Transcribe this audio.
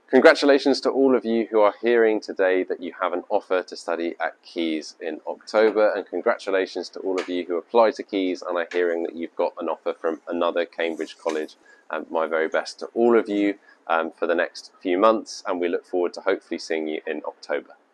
Congratulations to all of you who are hearing today that you have an offer to study at Caius in October, and congratulations to all of you who applied to Caius and are hearing that you've got an offer from another Cambridge college. My very best to all of you for the next few months, and we look forward to hopefully seeing you in October.